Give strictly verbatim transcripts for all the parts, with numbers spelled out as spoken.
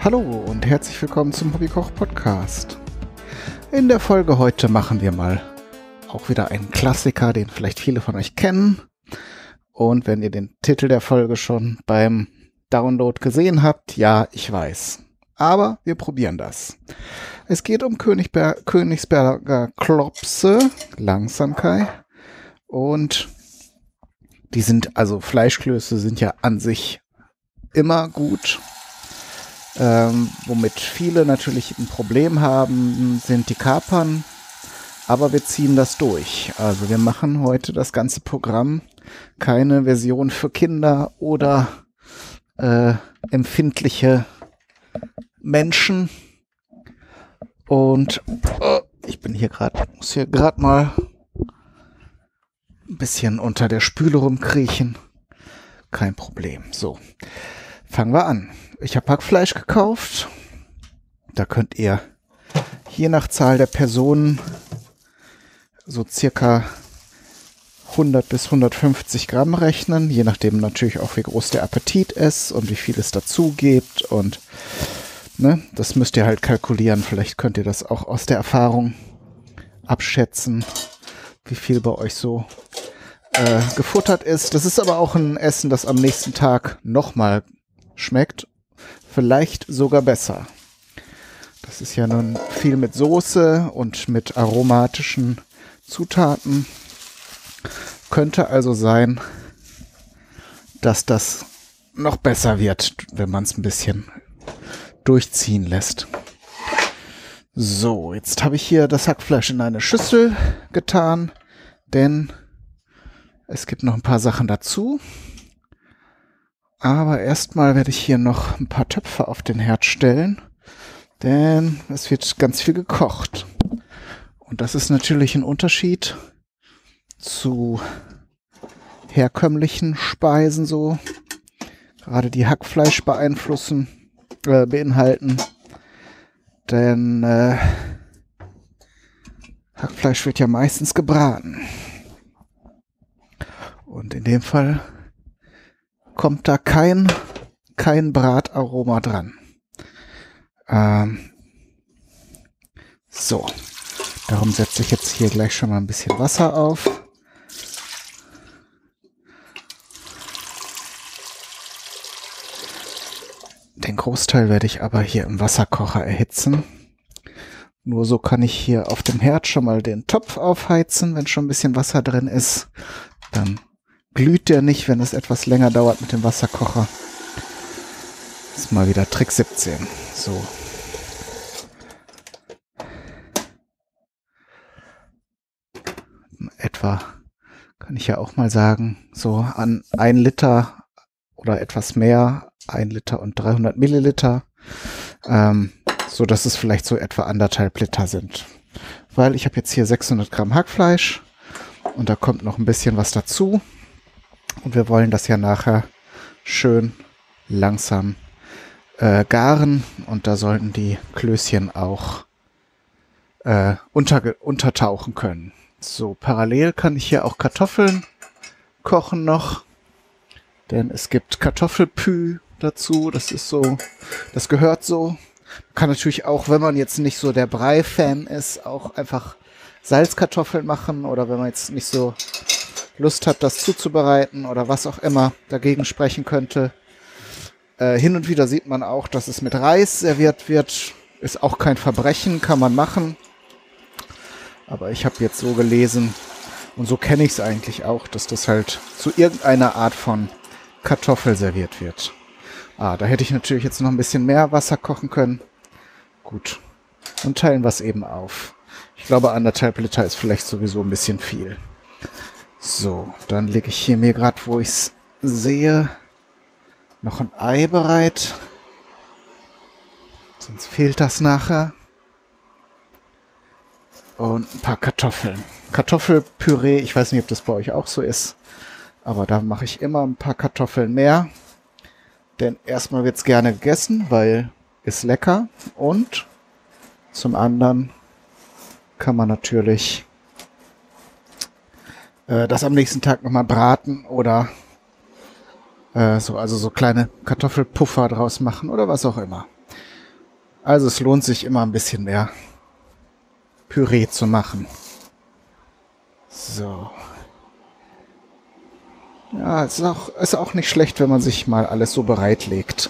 Hallo und herzlich willkommen zum Hobbykoch-Podcast. In der Folge heute machen wir mal auch wieder einen Klassiker, den vielleicht viele von euch kennen. Und wenn ihr den Titel der Folge schon beim Download gesehen habt, ja, ich weiß. Aber wir probieren das. Es geht um Königsber- Königsberger Klopse, Langsamkeit. Und die sind, also Fleischklöße sind ja an sich immer gut. Ähm, womit viele natürlich ein Problem haben, sind die Kapern. Aber wir ziehen das durch. Also wir machen heute das ganze Programm, keine Version für Kinder oder äh, empfindliche Menschen. Und oh, ich bin hier gerade, muss hier gerade mal ein bisschen unter der Spüle rumkriechen. Kein Problem. So, fangen wir an. Ich habe Hackfleisch gekauft. Da könnt ihr je nach Zahl der Personen so circa hundert bis hundertfünfzig Gramm rechnen, je nachdem natürlich auch, wie groß der Appetit ist und wie viel es dazu gibt. Und ne, das müsst ihr halt kalkulieren. Vielleicht könnt ihr das auch aus der Erfahrung abschätzen, wie viel bei euch so äh, gefuttert ist. Das ist aber auch ein Essen, das am nächsten Tag nochmal schmeckt. Vielleicht sogar besser. Das ist ja nun viel mit Soße und mit aromatischen Zutaten. Könnte also sein, dass das noch besser wird, wenn man es ein bisschen durchziehen lässt. So, jetzt habe ich hier das Hackfleisch in eine Schüssel getan, denn es gibt noch ein paar Sachen dazu. Aber erstmal werde ich hier noch ein paar Töpfe auf den Herd stellen, denn es wird ganz viel gekocht. Und das ist natürlich ein Unterschied zu herkömmlichen Speisen so. Gerade die Hackfleisch beeinflussen, äh, beinhalten. Denn äh, Hackfleisch wird ja meistens gebraten. Und in dem Fall kommt da kein, kein Brataroma dran. Ähm, so, darum setze ich jetzt hier gleich schon mal ein bisschen Wasser auf. Den Großteil werde ich aber hier im Wasserkocher erhitzen. Nur so kann ich hier auf dem Herd schon mal den Topf aufheizen, wenn schon ein bisschen Wasser drin ist. Dann glüht der nicht, wenn es etwas länger dauert mit dem Wasserkocher. Das ist mal wieder Trick siebzehn. So. Etwa kann ich ja auch mal sagen, so an ein Liter oder etwas mehr, ein Liter und dreihundert Milliliter, ähm, so dass es vielleicht so etwa anderthalb Liter sind. Weil ich habe jetzt hier sechshundert Gramm Hackfleisch und da kommt noch ein bisschen was dazu. Und wir wollen das ja nachher schön langsam äh, garen. Und da sollten die Klößchen auch äh, unterge- untertauchen können. So, parallel kann ich hier auch Kartoffeln kochen noch. Denn es gibt Kartoffelpü dazu. Das ist so, das gehört so. Man kann natürlich auch, wenn man jetzt nicht so der Brei-Fan ist, auch einfach Salzkartoffeln machen. Oder wenn man jetzt nicht so Lust hat, das zuzubereiten oder was auch immer dagegen sprechen könnte. Äh, hin und wieder sieht man auch, dass es mit Reis serviert wird. Ist auch kein Verbrechen, kann man machen. Aber ich habe jetzt so gelesen und so kenne ich es eigentlich auch, dass das halt zu irgendeiner Art von Kartoffel serviert wird. Ah, da hätte ich natürlich jetzt noch ein bisschen mehr Wasser kochen können. Gut. Und teilen wir es eben auf. Ich glaube, anderthalb Liter ist vielleicht sowieso ein bisschen viel. So, dann lege ich hier mir gerade, wo ich es sehe, noch ein Ei bereit. Sonst fehlt das nachher. Und ein paar Kartoffeln. Kartoffelpüree, ich weiß nicht, ob das bei euch auch so ist. Aber da mache ich immer ein paar Kartoffeln mehr. Denn erstmal wird es gerne gegessen, weil ist lecker. Und zum anderen kann man natürlich äh, das am nächsten Tag nochmal braten oder äh, so, also so kleine Kartoffelpuffer draus machen oder was auch immer. Also es lohnt sich immer ein bisschen mehr Püree zu machen. So. Ja, es ist auch, ist auch nicht schlecht, wenn man sich mal alles so bereitlegt.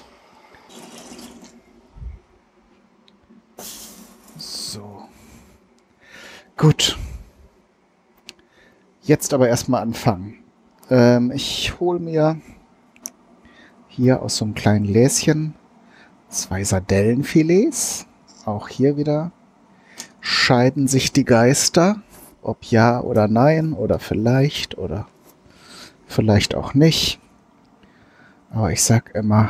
So. Gut. Jetzt aber erstmal anfangen. Ähm, ich hole mir hier aus so einem kleinen Gläschen zwei Sardellenfilets. Auch hier wieder scheiden sich die Geister. Ob ja oder nein oder vielleicht oder vielleicht auch nicht. Aber ich sag immer,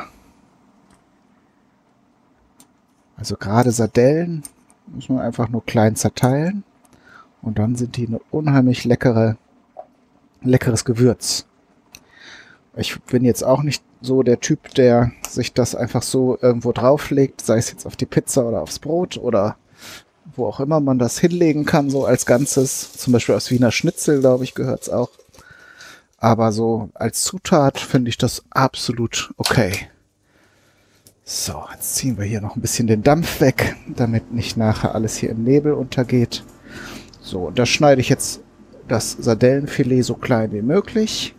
also gerade Sardellen muss man einfach nur klein zerteilen. Und dann sind die eine unheimlich leckere, leckeres Gewürz. Ich bin jetzt auch nicht so der Typ, der sich das einfach so irgendwo drauflegt, sei es jetzt auf die Pizza oder aufs Brot oder wo auch immer man das hinlegen kann, so als Ganzes. Zum Beispiel aus Wiener Schnitzel, glaube ich, gehört es auch. Aber so als Zutat finde ich das absolut okay. So, jetzt ziehen wir hier noch ein bisschen den Dampf weg, damit nicht nachher alles hier im Nebel untergeht. So, und da schneide ich jetzt das Sardellenfilet so klein wie möglich.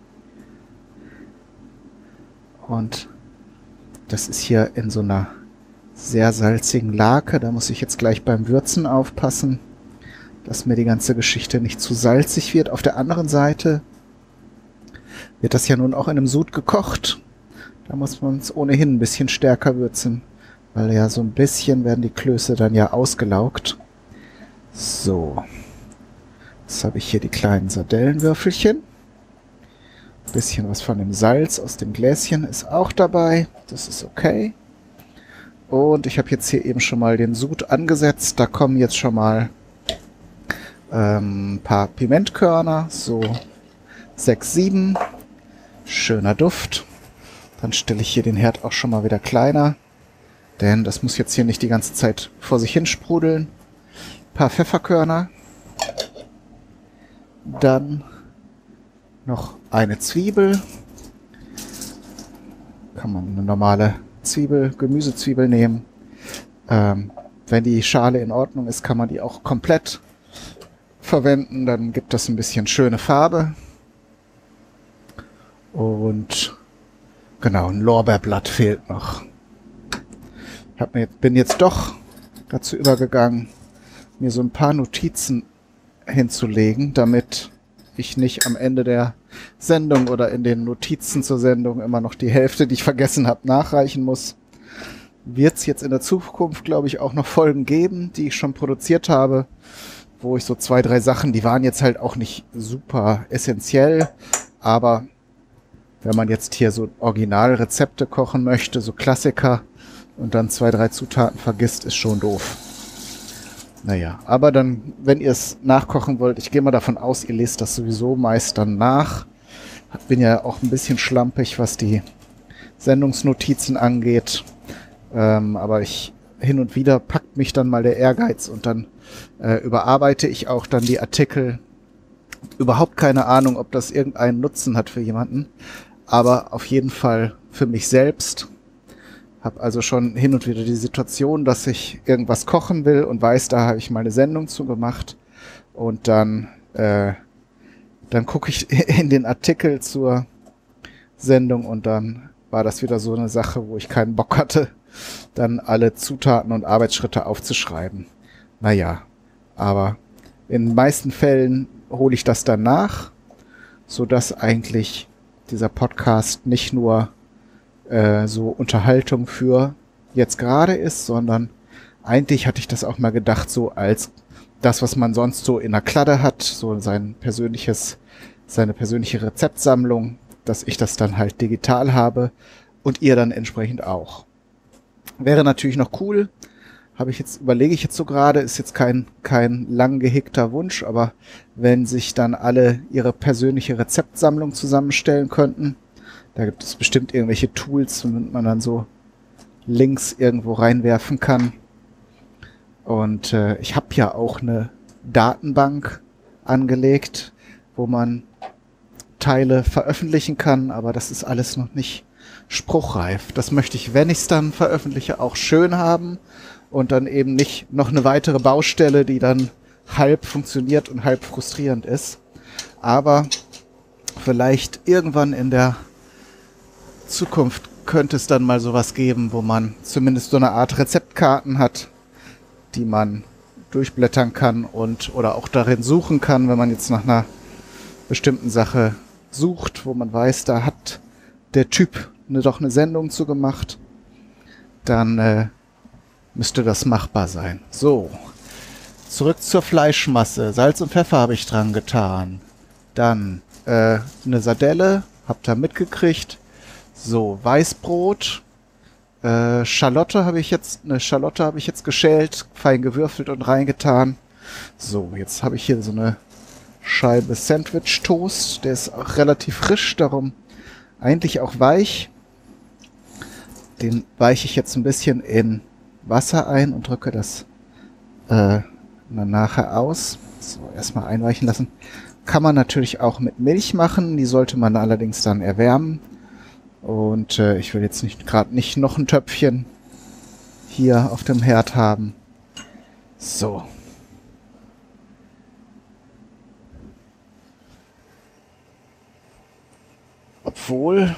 Und das ist hier in so einer sehr salzigen Lake. Da muss ich jetzt gleich beim Würzen aufpassen, dass mir die ganze Geschichte nicht zu salzig wird. Auf der anderen Seite wird das ja nun auch in einem Sud gekocht. Da muss man es ohnehin ein bisschen stärker würzen, weil ja so ein bisschen werden die Klöße dann ja ausgelaugt. So, jetzt habe ich hier die kleinen Sardellenwürfelchen. Ein bisschen was von dem Salz aus dem Gläschen ist auch dabei. Das ist okay. Und ich habe jetzt hier eben schon mal den Sud angesetzt. Da kommen jetzt schon mal ähm, ein paar Pimentkörner, so sechs, sieben. Schöner Duft. Dann stelle ich hier den Herd auch schon mal wieder kleiner, denn das muss jetzt hier nicht die ganze Zeit vor sich hin sprudeln. Ein paar Pfefferkörner. Dann noch eine Zwiebel. Kann man eine normale Zwiebel, Gemüsezwiebel nehmen. Ähm, wenn die Schale in Ordnung ist, kann man die auch komplett verwenden. Dann gibt das ein bisschen schöne Farbe. Und genau, ein Lorbeerblatt fehlt noch. Ich hab mir, bin jetzt doch dazu übergegangen, mir so ein paar Notizen hinzulegen, damit ich nicht am Ende der Sendung oder in den Notizen zur Sendung immer noch die Hälfte, die ich vergessen habe, nachreichen muss. Wird es jetzt in der Zukunft, glaube ich, auch noch Folgen geben, die ich schon produziert habe, wo ich so zwei, drei Sachen, die waren jetzt halt auch nicht super essentiell, aber wenn man jetzt hier so Originalrezepte kochen möchte, so Klassiker, und dann zwei, drei Zutaten vergisst, ist schon doof. Naja, aber dann, wenn ihr es nachkochen wollt, ich gehe mal davon aus, ihr lest das sowieso meist dann nach. Bin ja auch ein bisschen schlampig, was die Sendungsnotizen angeht. Ähm, aber ich hin und wieder packt mich dann mal der Ehrgeiz und dann äh, überarbeite ich auch dann die Artikel. Überhaupt keine Ahnung, ob das irgendeinen Nutzen hat für jemanden. Aber auf jeden Fall für mich selbst. Habe also schon hin und wieder die Situation, dass ich irgendwas kochen will und weiß, da habe ich mal eine Sendung zu gemacht. Und dann, äh, dann gucke ich in den Artikel zur Sendung und dann war das wieder so eine Sache, wo ich keinen Bock hatte, dann alle Zutaten und Arbeitsschritte aufzuschreiben. Naja, aber in den meisten Fällen hole ich das dann nach, sodass eigentlich dieser Podcast nicht nur äh, so Unterhaltung für jetzt gerade ist, sondern eigentlich hatte ich das auch mal gedacht, so als das, was man sonst so in der Kladde hat, so sein persönliches, seine persönliche Rezeptsammlung, dass ich das dann halt digital habe und ihr dann entsprechend auch. Wäre natürlich noch cool, habe ich jetzt, überlege ich jetzt so gerade, ist jetzt kein, kein lang gehegter Wunsch, aber wenn sich dann alle ihre persönliche Rezeptsammlung zusammenstellen könnten, da gibt es bestimmt irgendwelche Tools, womit man dann so Links irgendwo reinwerfen kann. Und äh, ich habe ja auch eine Datenbank angelegt, wo man Teile veröffentlichen kann, aber das ist alles noch nicht spruchreif. Das möchte ich, wenn ich es dann veröffentliche, auch schön haben und dann eben nicht noch eine weitere Baustelle, die dann halb funktioniert und halb frustrierend ist. Aber vielleicht irgendwann in der Zukunft könnte es dann mal sowas geben, wo man zumindest so eine Art Rezeptkarten hat, die man durchblättern kann und oder auch darin suchen kann, wenn man jetzt nach einer bestimmten Sache sucht, wo man weiß, da hat der Typ eine, doch eine Sendung zu gemacht, dann äh, müsste das machbar sein. So, zurück zur Fleischmasse. Salz und Pfeffer habe ich dran getan. Dann äh, eine Sardelle, habt ihr mitgekriegt. So, Weißbrot. Äh, Schalotte habe ich jetzt, eine Schalotte habe ich jetzt geschält, fein gewürfelt und reingetan. So, jetzt habe ich hier so eine Scheibe Sandwich-Toast. Der ist auch relativ frisch, darum eigentlich auch weich. Den weiche ich jetzt ein bisschen in Wasser ein und drücke das äh, dann nachher aus. So, erstmal einweichen lassen. Kann man natürlich auch mit Milch machen. Die sollte man allerdings dann erwärmen. Und äh, ich will jetzt nicht gerade nicht noch ein Töpfchen hier auf dem Herd haben. So. Obwohl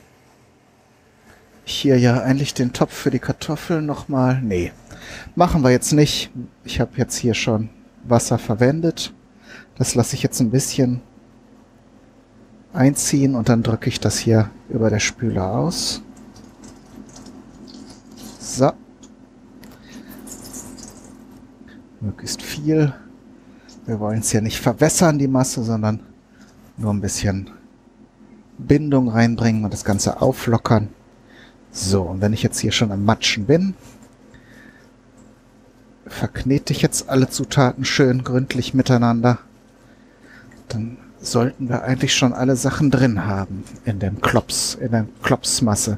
ich hier ja eigentlich den Topf für die Kartoffeln nochmal... Nee, machen wir jetzt nicht. Ich habe jetzt hier schon Wasser verwendet. Das lasse ich jetzt ein bisschen einziehen und dann drücke ich das hier über der Spüle aus. So. Möglichst viel. Wir wollen es ja nicht verwässern, die Masse, sondern nur ein bisschen Bindung reinbringen und das Ganze auflockern. So, und wenn ich jetzt hier schon am Matschen bin, verknete ich jetzt alle Zutaten schön gründlich miteinander. Dann sollten wir eigentlich schon alle Sachen drin haben in dem Klops, in der Klopsmasse.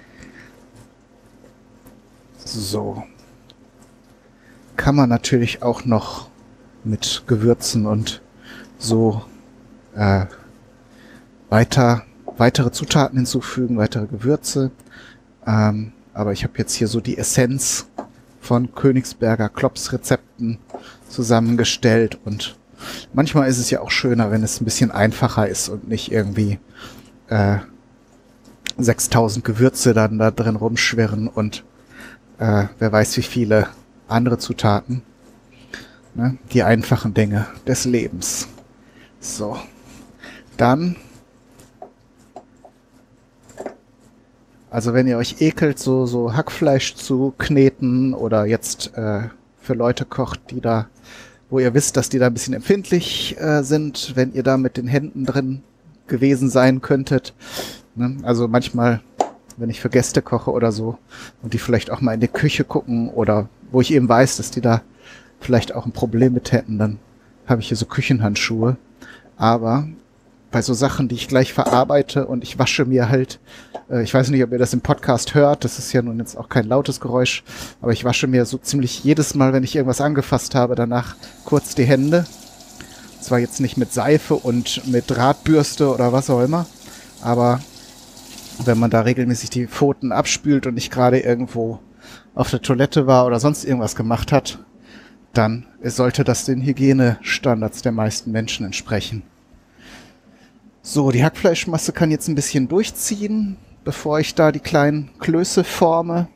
So. Kann man natürlich auch noch mit Gewürzen und so äh, weiter, weitere Zutaten hinzufügen, weitere Gewürze. Ähm, aber ich habe jetzt hier so die Essenz von Königsberger Klops-Rezepten zusammengestellt und manchmal ist es ja auch schöner, wenn es ein bisschen einfacher ist und nicht irgendwie äh, sechstausend Gewürze dann da drin rumschwirren und äh, wer weiß wie viele andere Zutaten. Ne? Die einfachen Dinge des Lebens. So. Dann, also wenn ihr euch ekelt, so, so Hackfleisch zu kneten oder jetzt äh, für Leute kocht, die da, wo ihr wisst, dass die da ein bisschen empfindlich äh, sind, wenn ihr da mit den Händen drin gewesen sein könntet. Ne? Also manchmal, wenn ich für Gäste koche oder so und die vielleicht auch mal in die Küche gucken oder wo ich eben weiß, dass die da vielleicht auch ein Problem mit hätten, dann habe ich hier so Küchenhandschuhe. Aber bei so Sachen, die ich gleich verarbeite und ich wasche mir halt, äh, ich weiß nicht, ob ihr das im Podcast hört, das ist ja nun jetzt auch kein lautes Geräusch, aber ich wasche mir so ziemlich jedes Mal, wenn ich irgendwas angefasst habe, danach kurz die Hände. Zwar jetzt nicht mit Seife und mit Drahtbürste oder was auch immer, aber wenn man da regelmäßig die Pfoten abspült und nicht gerade irgendwo auf der Toilette war oder sonst irgendwas gemacht hat, dann sollte das den Hygienestandards der meisten Menschen entsprechen. So, die Hackfleischmasse kann jetzt ein bisschen durchziehen, bevor ich da die kleinen Klöße forme.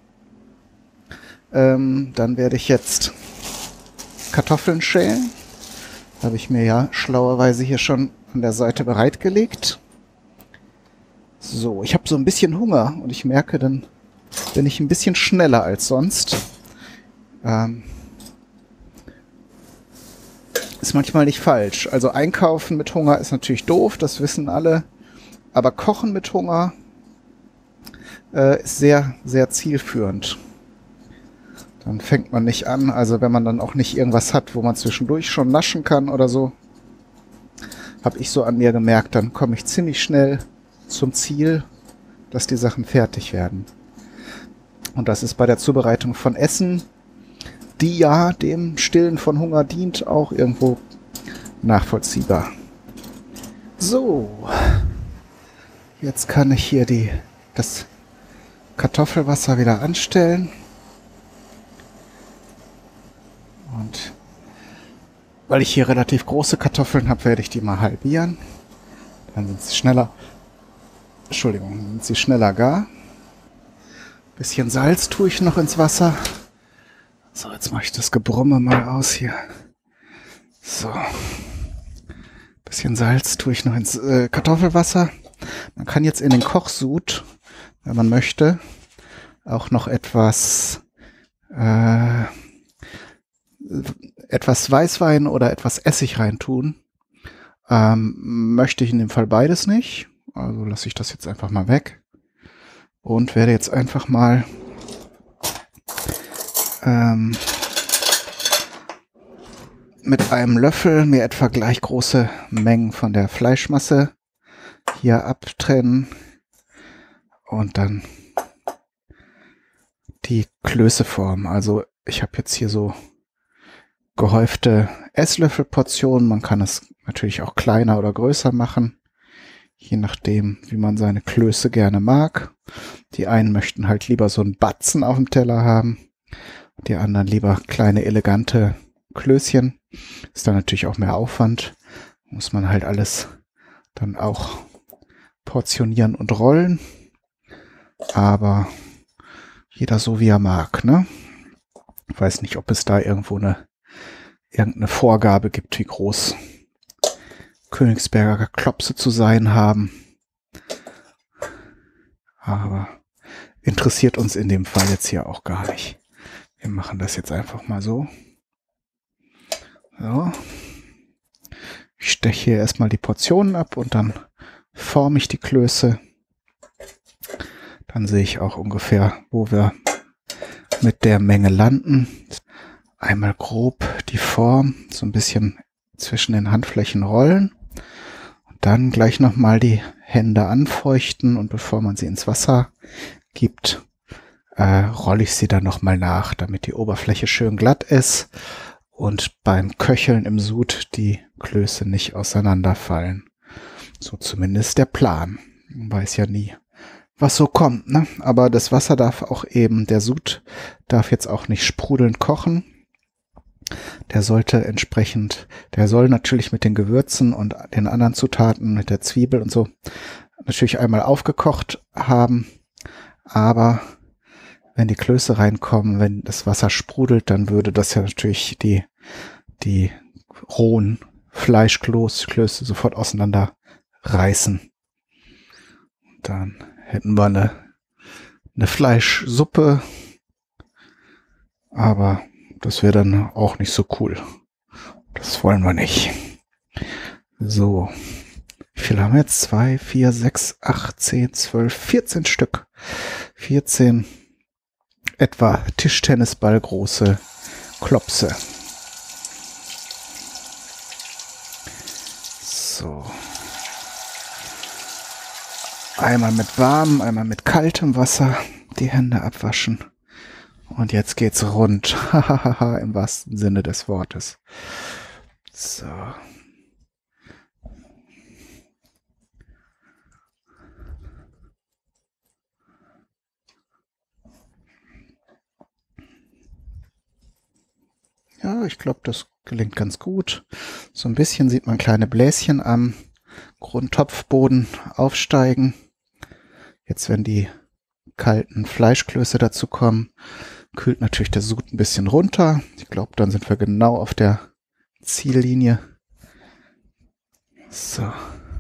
Ähm, dann werde ich jetzt Kartoffeln schälen. Habe ich mir ja schlauerweise hier schon an der Seite bereitgelegt. So, ich habe so ein bisschen Hunger und ich merke, dann bin ich ein bisschen schneller als sonst. Ähm, ist manchmal nicht falsch. Also einkaufen mit Hunger ist natürlich doof, das wissen alle. Aber kochen mit Hunger äh, ist sehr, sehr zielführend. Dann fängt man nicht an, also wenn man dann auch nicht irgendwas hat, wo man zwischendurch schon naschen kann oder so, habe ich so an mir gemerkt, dann komme ich ziemlich schnell zum Ziel, dass die Sachen fertig werden. Und das ist bei der Zubereitung von Essen, die ja dem Stillen von Hunger dient, auch irgendwo nachvollziehbar. So, jetzt kann ich hier die das Kartoffelwasser wieder anstellen. Und weil ich hier relativ große Kartoffeln habe, werde ich die mal halbieren. Dann sind sie schneller, Entschuldigung, sind sie schneller gar. Bisschen Salz tue ich noch ins Wasser. So, jetzt mache ich das Gebrumme mal aus hier. So. Bisschen Salz tue ich noch ins äh, Kartoffelwasser. Man kann jetzt in den Kochsud, wenn man möchte, auch noch etwas äh, etwas Weißwein oder etwas Essig reintun. Ähm, möchte ich in dem Fall beides nicht. Also lasse ich das jetzt einfach mal weg. Und werde jetzt einfach mal ähm, mit einem Löffel mir etwa gleich große Mengen von der Fleischmasse hier abtrennen und dann die Klöße formen. Also ich habe jetzt hier so gehäufte Esslöffelportionen. Man kann es natürlich auch kleiner oder größer machen, je nachdem, wie man seine Klöße gerne mag. Die einen möchten halt lieber so einen Batzen auf dem Teller haben, die anderen lieber kleine, elegante Klößchen. Ist dann natürlich auch mehr Aufwand. Muss man halt alles dann auch portionieren und rollen. Aber jeder so, wie er mag, ne? Ich weiß nicht, ob es da irgendwo eine irgendeine Vorgabe gibt, wie groß Königsberger Klopse zu sein haben. Aber interessiert uns in dem Fall jetzt hier auch gar nicht. Wir machen das jetzt einfach mal so. So. Ich steche hier erstmal die Portionen ab und dann forme ich die Klöße. Dann sehe ich auch ungefähr, wo wir mit der Menge landen. Einmal grob die Form so ein bisschen zwischen den Handflächen rollen und dann gleich nochmal die Hände anfeuchten und bevor man sie ins Wasser gibt, äh, rolle ich sie dann nochmal nach, damit die Oberfläche schön glatt ist und beim Köcheln im Sud die Klöße nicht auseinanderfallen. So zumindest der Plan. Man weiß ja nie, was so kommt, ne? Aber das Wasser darf auch eben, der Sud darf jetzt auch nicht sprudelnd kochen. Der sollte entsprechend, der soll natürlich mit den Gewürzen und den anderen Zutaten, mit der Zwiebel und so, natürlich einmal aufgekocht haben. Aber wenn die Klöße reinkommen, wenn das Wasser sprudelt, dann würde das ja natürlich die, die rohen Fleischklöße sofort auseinander reißen. Dann hätten wir eine, eine Fleischsuppe, aber das wäre dann auch nicht so cool. Das wollen wir nicht. So. Wie viel haben wir jetzt? Zwei, vier, sechs, acht, zehn, zwölf, vierzehn Stück. vierzehn etwa Tischtennisball große Klopse. So. Einmal mit warmem, einmal mit kaltem Wasser die Hände abwaschen. Und jetzt geht's rund. Hahaha, im wahrsten Sinne des Wortes. So. Ja, ich glaube, das gelingt ganz gut. So ein bisschen sieht man kleine Bläschen am Grundtopfboden aufsteigen. Jetzt, wenn die kalten Fleischklöße dazu kommen, kühlt natürlich der Sud ein bisschen runter. Ich glaube, dann sind wir genau auf der Ziellinie. So.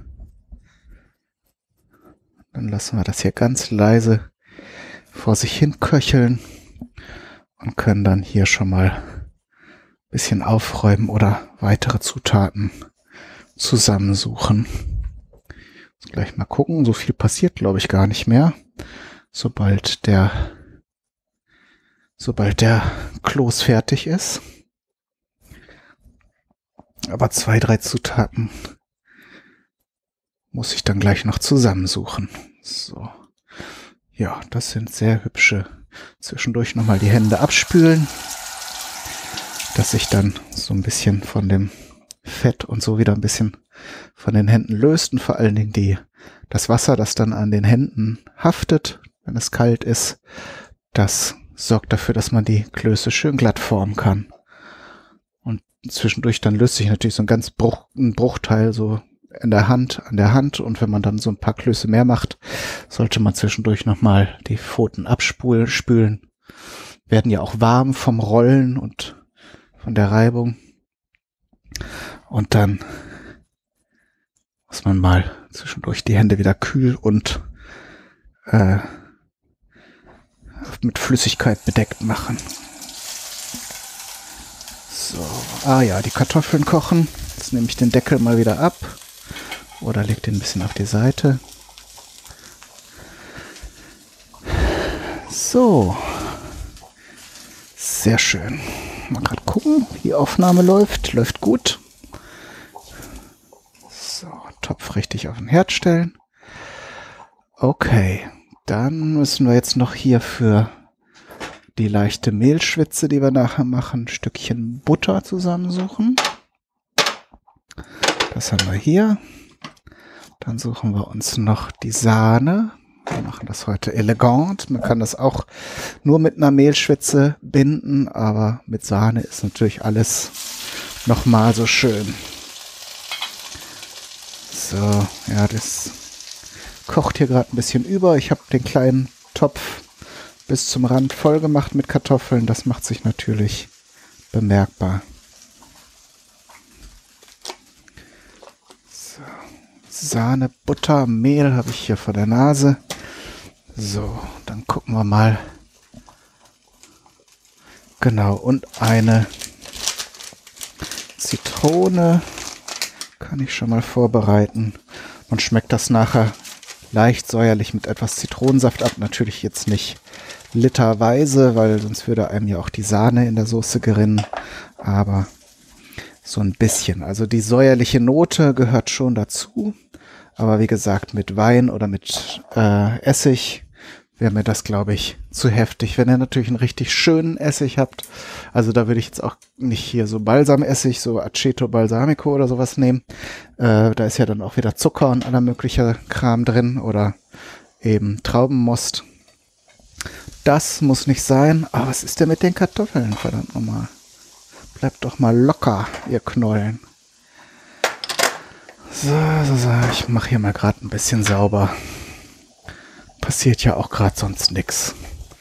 Dann lassen wir das hier ganz leise vor sich hin köcheln und können dann hier schon mal ein bisschen aufräumen oder weitere Zutaten zusammensuchen. Jetzt gleich mal gucken. So viel passiert, glaube ich, gar nicht mehr. Sobald der sobald der Kloß fertig ist. Aber zwei, drei Zutaten muss ich dann gleich noch zusammensuchen. So. Ja, das sind sehr hübsche. Zwischendurch nochmal die Hände abspülen, dass sich dann so ein bisschen von dem Fett und so wieder ein bisschen von den Händen löst und vor allen Dingen die, das Wasser, das dann an den Händen haftet, wenn es kalt ist, das sorgt dafür, dass man die Klöße schön glatt formen kann. Und zwischendurch dann löst sich natürlich so ein ganz Bruch, ein Bruchteil so in der Hand, an der Hand. Und wenn man dann so ein paar Klöße mehr macht, sollte man zwischendurch nochmal die Pfoten abspulen, spülen. Werden ja auch warm vom Rollen und von der Reibung. Und dann muss man mal zwischendurch die Hände wieder kühl und äh, mit Flüssigkeit bedeckt machen. So, ah ja, die Kartoffeln kochen. Jetzt nehme ich den Deckel mal wieder ab oder leg den ein bisschen auf die Seite. So, sehr schön. Mal gerade gucken, wie die Aufnahme läuft. Läuft gut. So, Topf richtig auf den Herd stellen. Okay, dann müssen wir jetzt noch hier für die leichte Mehlschwitze, die wir nachher machen, ein Stückchen Butter zusammensuchen. Das haben wir hier. Dann suchen wir uns noch die Sahne. Wir machen das heute elegant. Man kann das auch nur mit einer Mehlschwitze binden, aber mit Sahne ist natürlich alles nochmal so schön. So, ja, das kocht hier gerade ein bisschen über. Ich habe den kleinen Topf bis zum Rand voll gemacht mit Kartoffeln. Das macht sich natürlich bemerkbar. So. Sahne, Butter, Mehl habe ich hier vor der Nase. So, dann gucken wir mal. Genau, und eine Zitrone kann ich schon mal vorbereiten. Man schmeckt das nachher leicht säuerlich mit etwas Zitronensaft ab. Natürlich jetzt nicht literweise, weil sonst würde einem ja auch die Sahne in der Soße gerinnen. Aber so ein bisschen. Also die säuerliche Note gehört schon dazu. Aber wie gesagt, mit Wein oder mit äh, Essig wäre mir das, glaube ich, zu heftig. Wenn ihr natürlich einen richtig schönen Essig habt, also da würde ich jetzt auch nicht hier so Balsamessig, so Aceto Balsamico oder sowas nehmen. Äh, da ist ja dann auch wieder Zucker und aller möglicher Kram drin oder eben Traubenmost. Das muss nicht sein. Aber was ist denn mit den Kartoffeln? Verdammt nochmal. Bleibt doch mal locker, ihr Knollen. So, so, so. Ich mache hier mal gerade ein bisschen sauber. Passiert ja auch gerade sonst nix.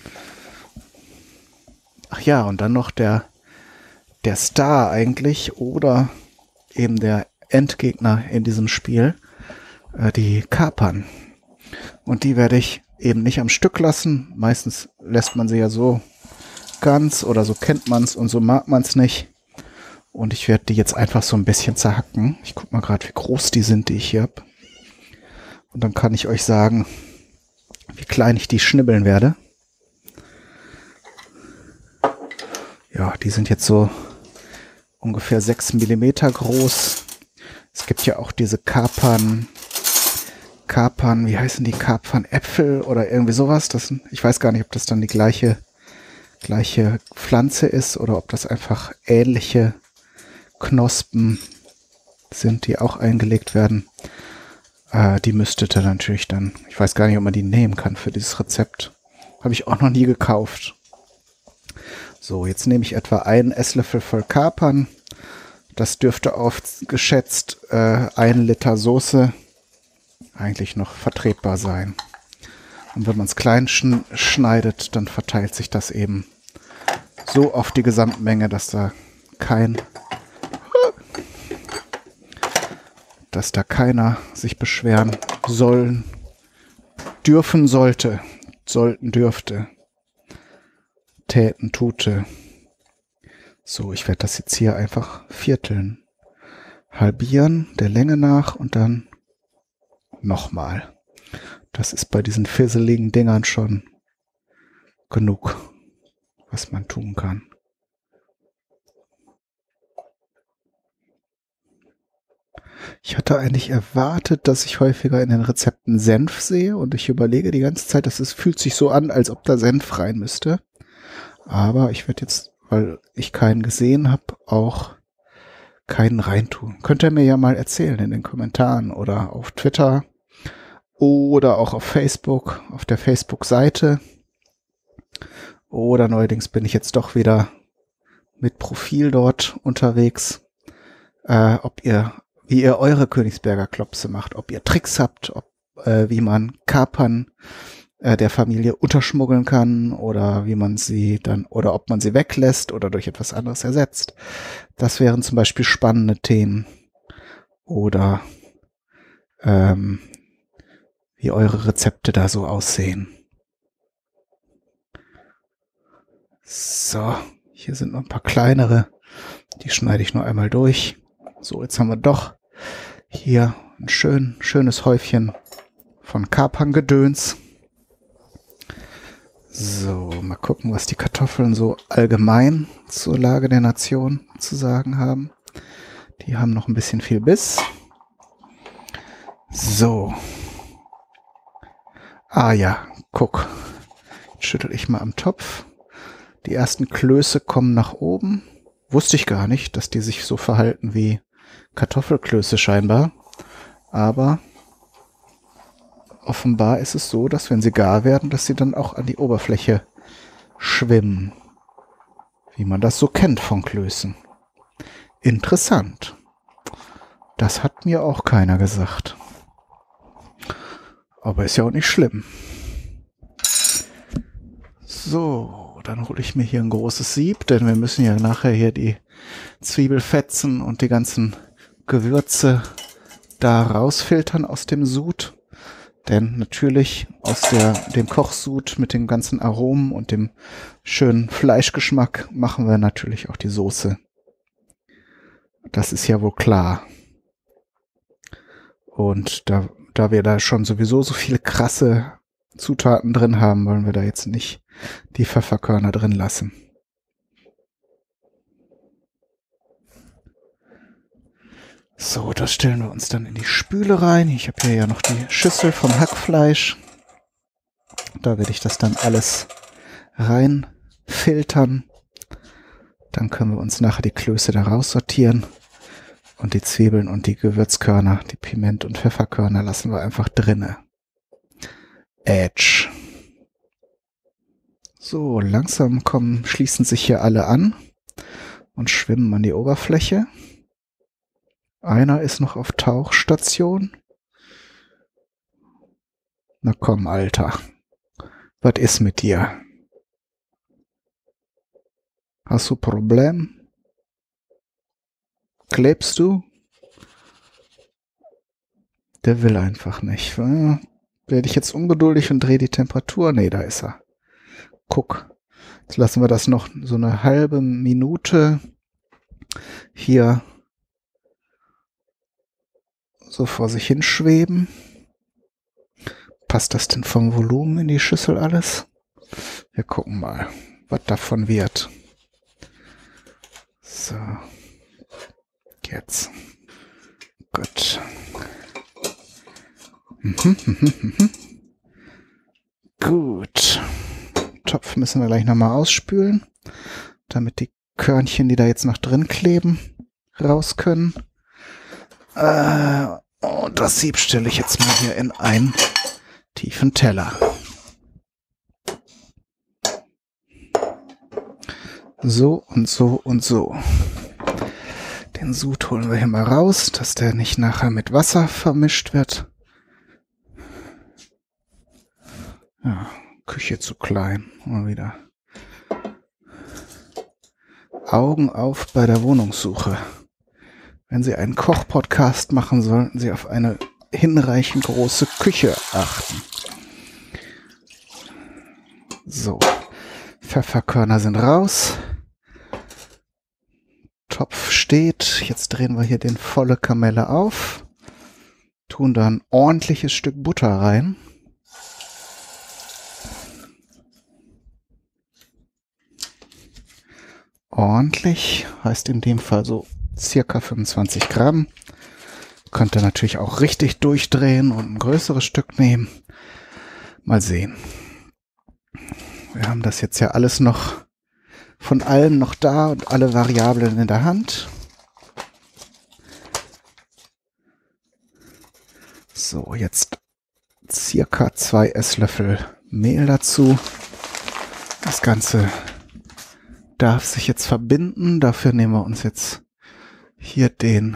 Ach ja, und dann noch der, der Star eigentlich oder eben der Endgegner in diesem Spiel, äh, die Kapern. Und die werde ich eben nicht am Stück lassen. Meistens lässt man sie ja so ganz oder so kennt man es und so mag man es nicht. Und ich werde die jetzt einfach so ein bisschen zerhacken. Ich gucke mal gerade, wie groß die sind, die ich hier habe. Und dann kann ich euch sagen, wie klein ich die schnibbeln werde. Ja, die sind jetzt so ungefähr sechs Millimeter groß. Es gibt ja auch diese Kapern, Kapern, wie heißen die? Kapernäpfel oder irgendwie sowas. Das, ich weiß gar nicht, ob das dann die gleiche, gleiche Pflanze ist oder ob das einfach ähnliche Knospen sind, die auch eingelegt werden. Äh, die müsstet ihr natürlich dann, ich weiß gar nicht, ob man die nehmen kann für dieses Rezept. Habe ich auch noch nie gekauft. So, jetzt nehme ich etwa einen Esslöffel voll Kapern. Das dürfte auf geschätzt äh, ein Liter Soße eigentlich noch vertretbar sein. Und wenn man es klein schn schneidet, dann verteilt sich das eben so auf die Gesamtmenge, dass da kein dass da keiner sich beschweren sollen, dürfen sollte, sollten, dürfte, täten, tute. So, ich werde das jetzt hier einfach vierteln, halbieren, der Länge nach und dann nochmal. Das ist bei diesen fizzeligen Dingern schon genug, was man tun kann. Ich hatte eigentlich erwartet, dass ich häufiger in den Rezepten Senf sehe und ich überlege die ganze Zeit, dass es fühlt sich so an, als ob da Senf rein müsste. Aber ich werde jetzt, weil ich keinen gesehen habe, auch keinen reintun. Könnt ihr mir ja mal erzählen in den Kommentaren oder auf Twitter, oder auch auf Facebook, auf der Facebook-Seite. Oder neuerdings bin ich jetzt doch wieder mit Profil dort unterwegs. Äh, ob ihr, wie ihr eure Königsberger Klopse macht, ob ihr Tricks habt, ob, äh, wie man Kapern äh, der Familie unterschmuggeln kann oder wie man sie dann, oder ob man sie weglässt oder durch etwas anderes ersetzt. Das wären zum Beispiel spannende Themen. Oder ähm, wie eure Rezepte da so aussehen. So, hier sind noch ein paar kleinere. Die schneide ich nur einmal durch. So, jetzt haben wir doch hier ein schön, schönes Häufchen von Kaperngedöns. So, mal gucken, was die Kartoffeln so allgemein zur Lage der Nation zu sagen haben. Die haben noch ein bisschen viel Biss. So. Ah ja, guck. Jetzt schüttel ich mal am Topf. Die ersten Klöße kommen nach oben. Wusste ich gar nicht, dass die sich so verhalten wie Kartoffelklöße scheinbar. Aber offenbar ist es so, dass wenn sie gar werden, dass sie dann auch an die Oberfläche schwimmen. Wie man das so kennt von Klößen. Interessant. Das hat mir auch keiner gesagt. Aber ist ja auch nicht schlimm. So, dann hole ich mir hier ein großes Sieb, denn wir müssen ja nachher hier die Zwiebelfetzen und die ganzen Gewürze da rausfiltern aus dem Sud. Denn natürlich aus der, dem Kochsud mit den ganzen Aromen und dem schönen Fleischgeschmack machen wir natürlich auch die Soße. Das ist ja wohl klar. Und da, da wir da schon sowieso so viele krasse Zutaten drin haben, wollen wir da jetzt nicht die Pfefferkörner drin lassen. So, das stellen wir uns dann in die Spüle rein. Ich habe hier ja noch die Schüssel vom Hackfleisch. Da werde ich das dann alles rein filtern. Dann können wir uns nachher die Klöße da raussortieren. Und die Zwiebeln und die Gewürzkörner, die Piment- und Pfefferkörner lassen wir einfach drinne. Edge. So, langsam kommen, schließen sich hier alle an und schwimmen an die Oberfläche. Einer ist noch auf Tauchstation. Na komm, Alter. Was ist mit dir? Hast du Problem? Klebst du? Der will einfach nicht. Werde ich jetzt ungeduldig und drehe die Temperatur? Nee, da ist er. Guck. Jetzt lassen wir das noch so eine halbe Minute hier so vor sich hinschweben. Passt das denn vom Volumen in die Schüssel alles? Wir gucken mal, was davon wird. So. Jetzt. Gut. Mhm, mhm, mhm. Gut. Topf müssen wir gleich nochmal ausspülen, damit die Körnchen, die da jetzt noch drin kleben, raus können. Äh, und das Sieb stelle ich jetzt mal hier in einen tiefen Teller. So und so und so. Den Sud holen wir hier mal raus, dass der nicht nachher mit Wasser vermischt wird. Ja, Küche zu klein. Mal wieder. Augen auf bei der Wohnungssuche. Wenn Sie einen Koch-Podcast machen, sollten Sie auf eine hinreichend große Küche achten. So, Pfefferkörner sind raus. Topf steht. Jetzt drehen wir hier den volle Kamelle auf. Tun da ein ordentliches Stück Butter rein. Ordentlich heißt in dem Fall so circa fünfundzwanzig Gramm. Könnt ihr natürlich auch richtig durchdrehen und ein größeres Stück nehmen. Mal sehen. Wir haben das jetzt ja alles noch von allem noch da und alle Variablen in der Hand. So, jetzt circa zwei Esslöffel Mehl dazu. Das Ganze darf sich jetzt verbinden. Dafür nehmen wir uns jetzt hier den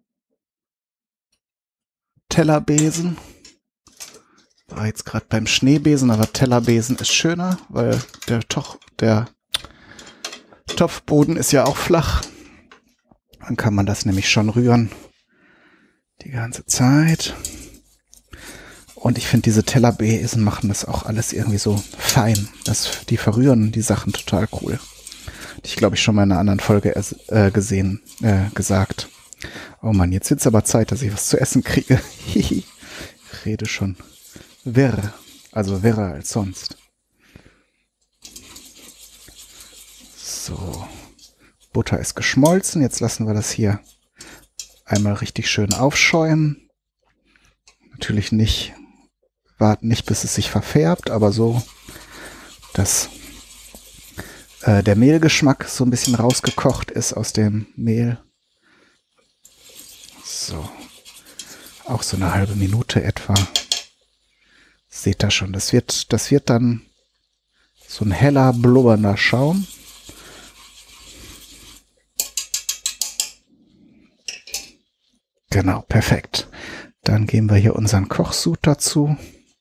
Tellerbesen. War jetzt gerade beim Schneebesen, aber Tellerbesen ist schöner, weil der, Toch, der Topfboden ist ja auch flach. Dann kann man das nämlich schon rühren die ganze Zeit. Und ich finde, diese Tellerbesen machen das auch alles irgendwie so fein. Das, die verrühren die Sachen total cool. Ich glaube, ich schon mal in einer anderen Folge äh, gesehen, äh, gesagt. Oh Mann, jetzt wird's aber Zeit, dass ich was zu essen kriege. Ich rede schon wirr, also wirrer als sonst. So, Butter ist geschmolzen. Jetzt lassen wir das hier einmal richtig schön aufschäumen. Natürlich nicht, warten nicht, bis es sich verfärbt, aber so, dass äh, der Mehlgeschmack so ein bisschen rausgekocht ist aus dem Mehl. So, auch so eine halbe Minute etwa. Seht ihr schon, das wird, das wird dann so ein heller, blubbernder Schaum. Genau, perfekt. Dann geben wir hier unseren Kochsud dazu.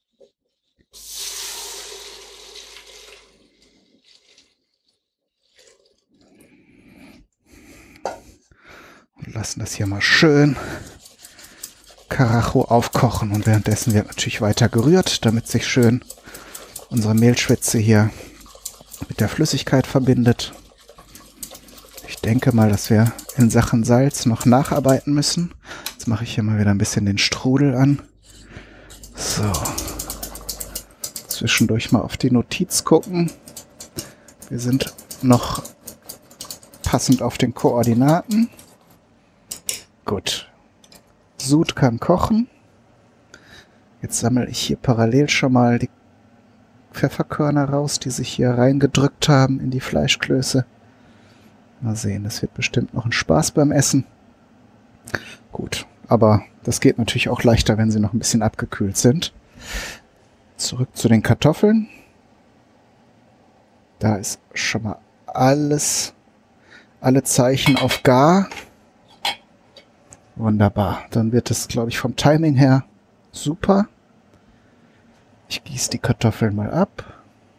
Und lassen das hier mal schön Karacho aufkochen. Und währenddessen wird natürlich weiter gerührt, damit sich schön unsere Mehlschwitze hier mit der Flüssigkeit verbindet. Ich denke mal, dass wir in Sachen Salz noch nacharbeiten müssen. Jetzt mache ich hier mal wieder ein bisschen den Strudel an. So. Zwischendurch mal auf die Notiz gucken. Wir sind noch passend auf den Koordinaten. Gut. Sud kann kochen. Jetzt sammle ich hier parallel schon mal die Pfefferkörner raus, die sich hier reingedrückt haben in die Fleischklöße. Mal sehen, das wird bestimmt noch ein Spaß beim Essen. Gut, aber das geht natürlich auch leichter, wenn sie noch ein bisschen abgekühlt sind. Zurück zu den Kartoffeln. Da ist schon mal alles, alle Zeichen auf gar. Wunderbar. Dann wird es, glaube ich, vom Timing her super. Ich gieße die Kartoffeln mal ab.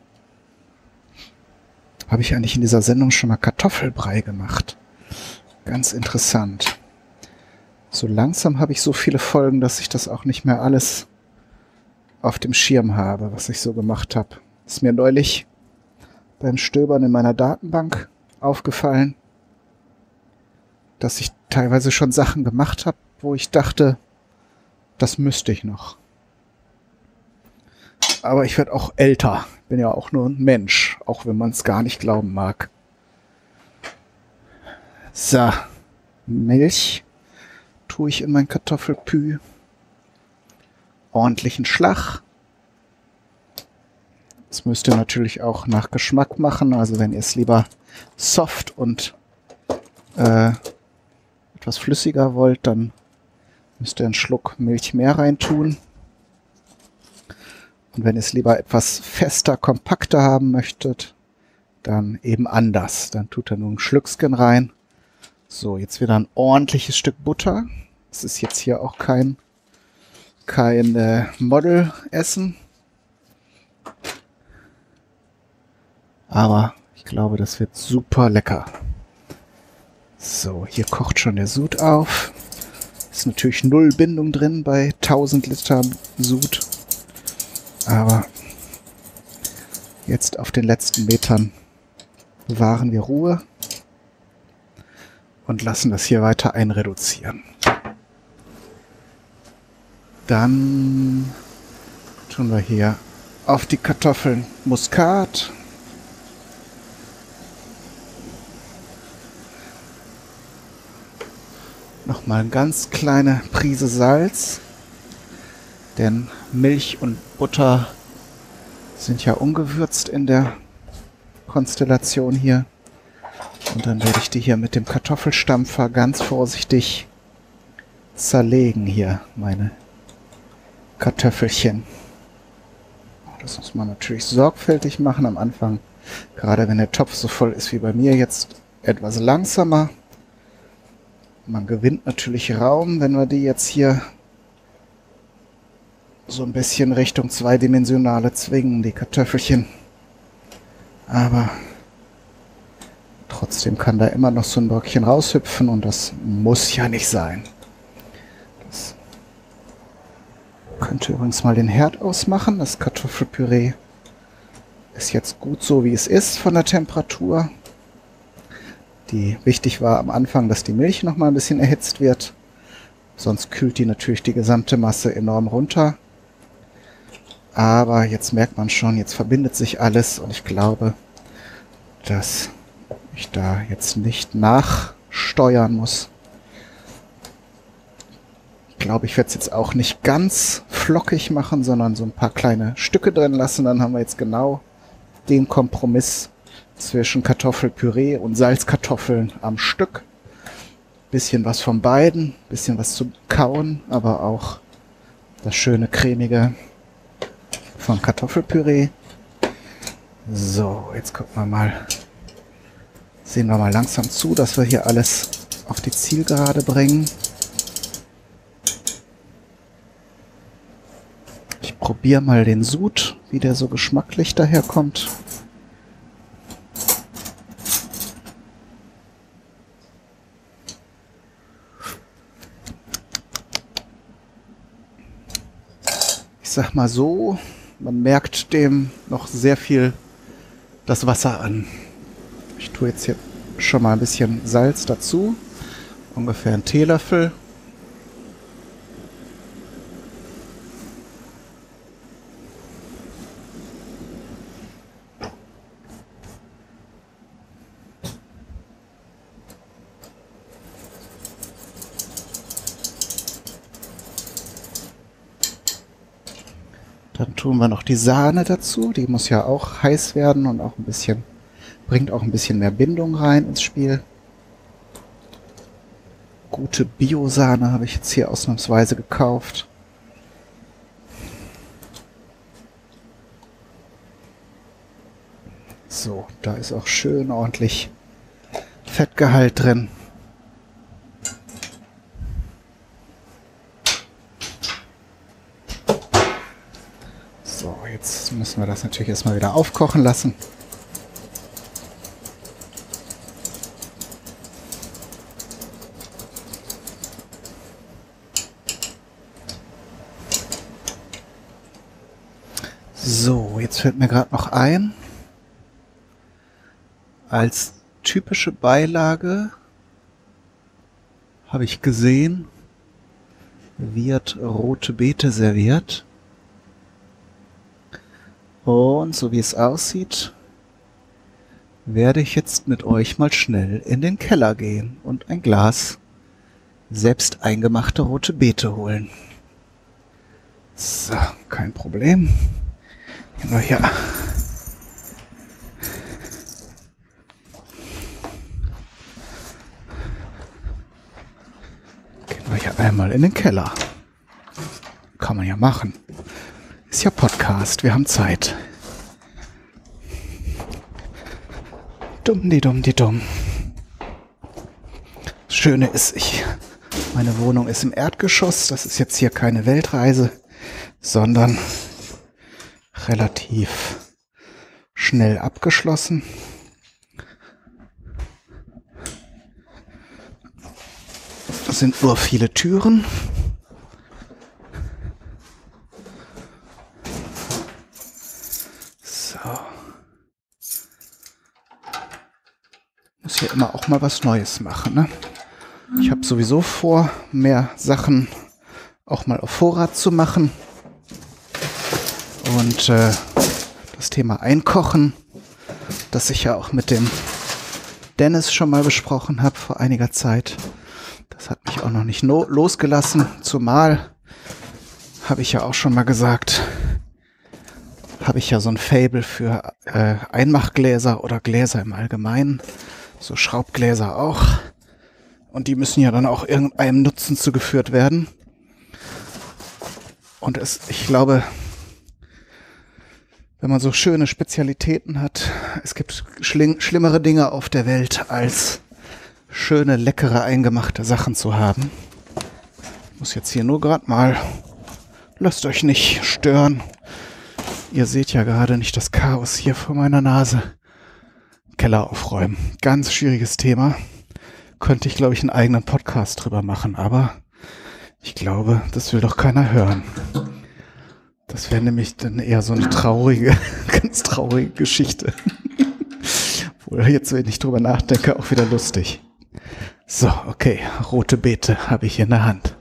Habe ich eigentlich in dieser Sendung schon mal Kartoffelbrei gemacht? Ganz interessant. So langsam habe ich so viele Folgen, dass ich das auch nicht mehr alles auf dem Schirm habe, was ich so gemacht habe. Ist mir neulich beim Stöbern in meiner Datenbank aufgefallen, dass ich teilweise schon Sachen gemacht habe, wo ich dachte, das müsste ich noch. Aber ich werde auch älter. Bin ja auch nur ein Mensch, auch wenn man es gar nicht glauben mag. So, Milch tue ich in mein Kartoffelpü. Ordentlichen Schlag. Das müsst ihr natürlich auch nach Geschmack machen. Also wenn ihr es lieber soft und äh, etwas flüssiger wollt, dann müsst ihr einen Schluck Milch mehr reintun. Und wenn ihr es lieber etwas fester, kompakter haben möchtet, dann eben anders. Dann tut ihr nur ein Schlückchen rein. So, jetzt wieder ein ordentliches Stück Butter. Das ist jetzt hier auch kein, kein äh, Model-Essen. Aber ich glaube, das wird super lecker. So, hier kocht schon der Sud auf. Ist natürlich null Bindung drin bei tausend Liter Sud. Aber jetzt auf den letzten Metern bewahren wir Ruhe und lassen das hier weiter einreduzieren. Dann tun wir hier auf die Kartoffeln Muskat. Nochmal eine ganz kleine Prise Salz. Denn Milch und Butter sind ja ungewürzt in der Konstellation hier. Und dann werde ich die hier mit dem Kartoffelstampfer ganz vorsichtig zerlegen hier, meine Kartoffelchen. Das muss man natürlich sorgfältig machen am Anfang. Gerade wenn der Topf so voll ist wie bei mir jetzt, etwas langsamer. Man gewinnt natürlich Raum, wenn wir die jetzt hier so ein bisschen Richtung Zweidimensionale zwingen, die Kartoffelchen. Aber trotzdem kann da immer noch so ein Bröckchen raushüpfen und das muss ja nicht sein. Das könnte übrigens mal den Herd ausmachen. Das Kartoffelpüree ist jetzt gut so, wie es ist von der Temperatur. Die wichtig war am Anfang, dass die Milch noch mal ein bisschen erhitzt wird. Sonst kühlt die natürlich die gesamte Masse enorm runter. Aber jetzt merkt man schon, jetzt verbindet sich alles und ich glaube, dass ich da jetzt nicht nachsteuern muss. Ich glaube, ich werde es jetzt auch nicht ganz flockig machen, sondern so ein paar kleine Stücke drin lassen. Dann haben wir jetzt genau den Kompromiss zwischen Kartoffelpüree und Salzkartoffeln am Stück. Bisschen was von beiden, bisschen was zu kauen, aber auch das schöne cremige von Kartoffelpüree. So, jetzt gucken wir mal, sehen wir mal langsam zu, dass wir hier alles auf die Zielgerade bringen. Ich probiere mal den Sud, wie der so geschmacklich daherkommt. Ich sag mal so, man merkt dem noch sehr viel das Wasser an. Ich tue jetzt hier schon mal ein bisschen Salz dazu, ungefähr einen Teelöffel. Dann tun wir noch die Sahne dazu. Die muss ja auch heiß werden und auch ein bisschen, bringt auch ein bisschen mehr Bindung rein ins Spiel. Gute Bio-Sahne habe ich jetzt hier ausnahmsweise gekauft. So, da ist auch schön ordentlich Fettgehalt drin. So, jetzt müssen wir das natürlich erstmal wieder aufkochen lassen. So, jetzt fällt mir gerade noch ein, als typische Beilage habe ich gesehen, wird rote Beete serviert. Und so wie es aussieht, werde ich jetzt mit euch mal schnell in den Keller gehen und ein Glas selbst eingemachte rote Beete holen. So, kein Problem. Gehen wir hier. Gehen wir hier einmal in den Keller. Kann man ja machen. Ist ja Podcast, wir haben Zeit. Dumm, die dumm, die dumm. Das Schöne ist, ich, meine Wohnung ist im Erdgeschoss. Das ist jetzt hier keine Weltreise, sondern relativ schnell abgeschlossen. Das sind nur viele Türen. So. Muss hier immer auch mal was Neues machen, ne? Ich habe sowieso vor, mehr Sachen auch mal auf Vorrat zu machen. Und äh, das Thema Einkochen, das ich ja auch mit dem Dennis schon mal besprochen habe vor einiger Zeit, das hat mich auch noch nicht no- losgelassen. Zumal, habe ich ja auch schon mal gesagt, habe ich ja so ein Faible für äh, Einmachgläser oder Gläser im Allgemeinen, so Schraubgläser auch. Und die müssen ja dann auch irgendeinem Nutzen zugeführt werden. Und es, ich glaube, wenn man so schöne Spezialitäten hat. Es gibt schlimmere Dinge auf der Welt, als schöne, leckere, eingemachte Sachen zu haben. Ich muss jetzt hier nur gerade mal, lasst euch nicht stören. Ihr seht ja gerade nicht das Chaos hier vor meiner Nase. Keller aufräumen. Ganz schwieriges Thema. Könnte ich, glaube ich, einen eigenen Podcast drüber machen, aber ich glaube, das will doch keiner hören. Das wäre nämlich dann eher so eine traurige, ganz traurige Geschichte. Obwohl jetzt, wenn ich drüber nachdenke, auch wieder lustig. So, okay, rote Beete habe ich hier in der Hand.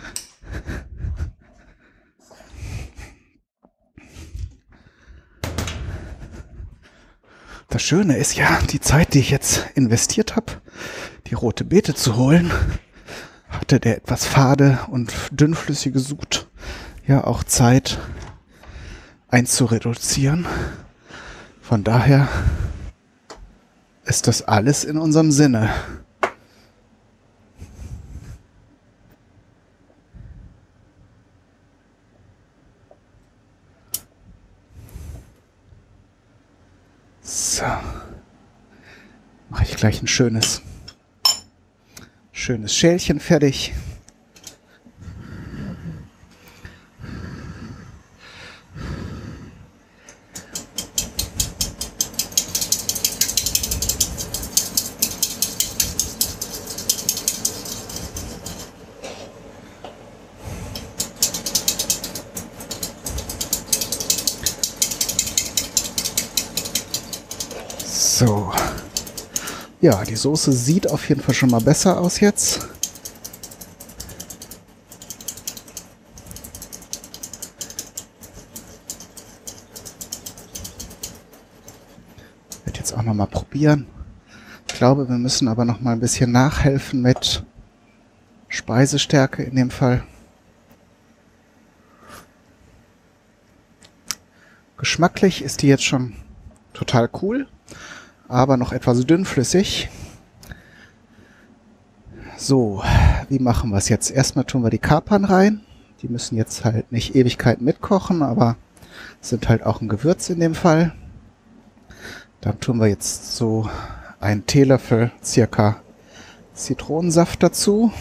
Das Schöne ist ja, die Zeit, die ich jetzt investiert habe, die rote Beete zu holen, hatte der etwas fade und dünnflüssige Sud ja auch Zeit einzureduzieren. Von daher ist das alles in unserem Sinne. So, mache ich gleich ein schönes, schönes Schälchen fertig. So, ja, die Soße sieht auf jeden Fall schon mal besser aus jetzt. Ich werde jetzt auch noch mal probieren. Ich glaube, wir müssen aber noch mal ein bisschen nachhelfen mit Speisestärke in dem Fall. Geschmacklich ist die jetzt schon total cool, aber noch etwas dünnflüssig. So, wie machen wir es jetzt? Erstmal tun wir die Kapern rein. Die müssen jetzt halt nicht Ewigkeiten mitkochen, aber sind halt auch ein Gewürz in dem Fall. Dann tun wir jetzt so einen Teelöffel circa Zitronensaft dazu.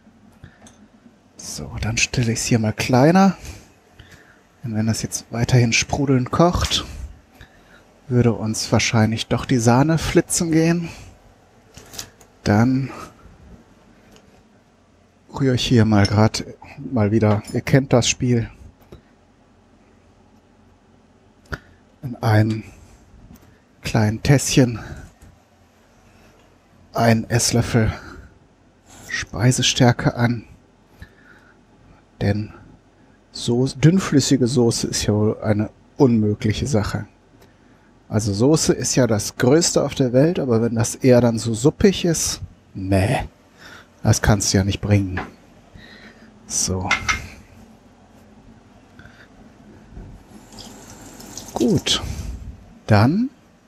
So, dann stelle ich es hier mal kleiner. Und wenn das jetzt weiterhin sprudelnd kocht, würde uns wahrscheinlich doch die Sahne flitzen gehen. Dann rühre ich hier mal gerade mal wieder, ihr kennt das Spiel, in einem kleinen Tässchen einen Esslöffel Speisestärke an. Denn Soße, dünnflüssige Soße ist ja wohl eine unmögliche Sache. Also Soße ist ja das Größte auf der Welt, aber wenn das eher dann so suppig ist, nee, das kannst du ja nicht bringen. So. Gut. Dann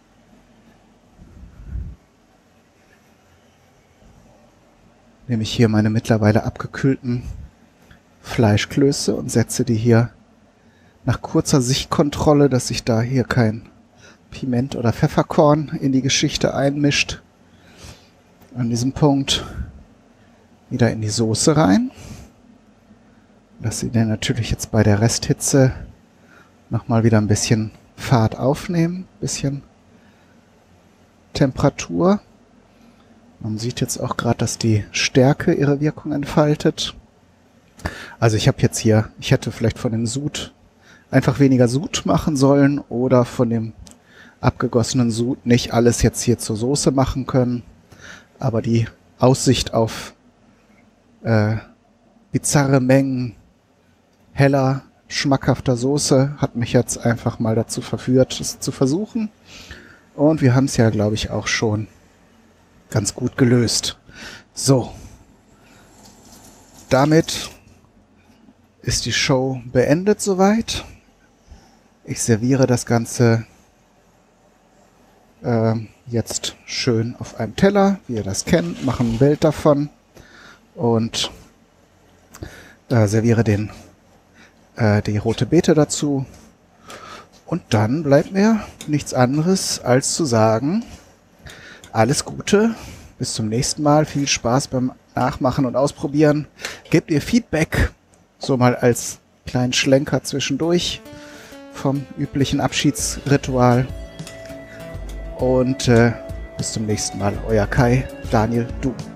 nehme ich hier meine mittlerweile abgekühlten Fleischklöße und setze die hier nach kurzer Sichtkontrolle, dass sich da hier kein Piment oder Pfefferkorn in die Geschichte einmischt, an diesem Punkt wieder in die Soße rein. Lass sie dann natürlich jetzt bei der Resthitze nochmal wieder ein bisschen Fahrt aufnehmen, ein bisschen Temperatur. Man sieht jetzt auch gerade, dass die Stärke ihre Wirkung entfaltet. Also ich habe jetzt hier, ich hätte vielleicht von dem Sud einfach weniger Sud machen sollen oder von dem abgegossenen Sud nicht alles jetzt hier zur Soße machen können. Aber die Aussicht auf äh, bizarre Mengen heller, schmackhafter Soße hat mich jetzt einfach mal dazu verführt, es zu versuchen. Und wir haben es ja, glaube ich, auch schon ganz gut gelöst. So. Damit ist die Show beendet soweit. Ich serviere das Ganze äh, jetzt schön auf einem Teller, wie ihr das kennt, mache ein Bild davon und äh, serviere den, äh, die rote Beete dazu Und dann bleibt mir nichts anderes, als zu sagen, alles Gute, bis zum nächsten Mal, viel Spaß beim Nachmachen und Ausprobieren. Gebt ihr Feedback, so mal als kleinen Schlenker zwischendurch vom üblichen Abschiedsritual. Und äh, bis zum nächsten Mal, euer Kai, Daniel, du.